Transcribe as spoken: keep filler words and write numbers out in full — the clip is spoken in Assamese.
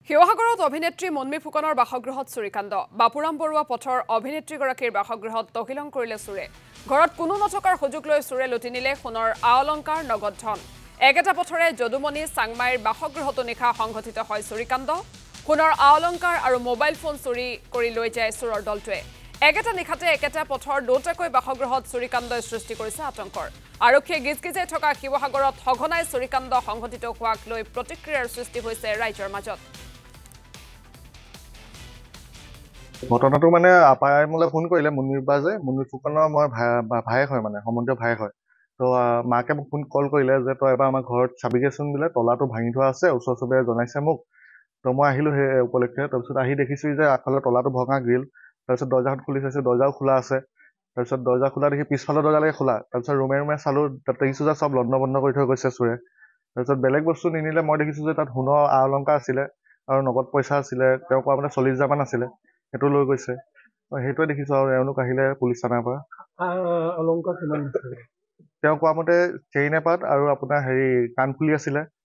শিৱসাগৰত অভিনেত্ৰী মন্মী ফুকনৰ বাসগৃহত চুৰিকাণ্ড বাপুৰাম বৰুৱা পথৰ অভিনেত্ৰীগৰাকীৰ বাসগৃহত তহিলং কৰিলে চুৰে ঘৰত কোনো নথকাৰ সুযোগ লৈ চুৰে লুটি নিলে সোণৰ আলংকাৰ নগদ ধন একেটা পথৰে যদুমণি চাংমাইৰ বাসগৃহতো নিশা সংঘটিত হয় চুৰিকাণ্ড সোণৰ আলংকাৰ আৰু মোবাইল ফোন চুৰি কৰি লৈ যায় চুৰৰ দলটোৱে একেটা নিশাতে একেটা পথৰ দুটাকৈ বাসগৃহত চুৰিকাণ্ডই সৃষ্টি কৰিছে আতংকৰ আৰক্ষীয়ে গিজগিজাই থকা শিৱসাগৰত সঘনাই চুৰিকাণ্ড সংঘটিত হোৱাক লৈ প্ৰতিক্ৰিয়াৰ সৃষ্টি হৈছে ৰাইজৰ মাজত ঘটনাটো মানে আপাই মোলে ফোন কৰিলে মুন্মীৰ পৰা যে মুন্মী ফুকনৰ মই ভায়েক হয় মানে সম্বন্ধীয় ভায়েক হয় তো মাকে মোক ফোন কল কৰিলে যে তই এবাৰ আমাৰ ঘৰত চাবিগেচোন বোলে তলাটো ভাঙি থোৱা আছে ওচৰ চুবুৰীয়াই জনাইছে মোক তো মই আহিলোঁ সেই উপলক্ষে তাৰপিছত আহি দেখিছোঁ যে আগফালে তলাটো ভঙা গ্ৰিল তাৰপিছত দৰ্জাখন খুলি চাইছোঁ দৰ্জাও খোলা আছে তাৰপিছত দৰ্জা খোলা দেখি পিছফালৰ দৰ্জালৈকে খোলা তাৰপিছত ৰুমে ৰুমে চালোঁ তাত দেখিছোঁ যে চব লণ্ড বন্ধ কৰি থৈ গৈছে চোৰে তাৰপিছত বেলেগ বস্তু নিনিলে মই দেখিছোঁ যে তাত সোণৰ আ অলংকাৰ আছিলে আৰু নগদ পইচা আছিলে তেওঁ কোৱা মানে চল্লিছ হাজাৰমান আছিলে সেইটো লৈ গৈছে সেইটোৱে দেখিছো আৰু এওঁলোক আহিলে পুলিচ থানাৰ পৰা অলংকাৰ কিমান তেওঁ কোৱা মতে চেইন এপাত আৰু আপোনাৰ হেৰি কাণফুলি আছিলে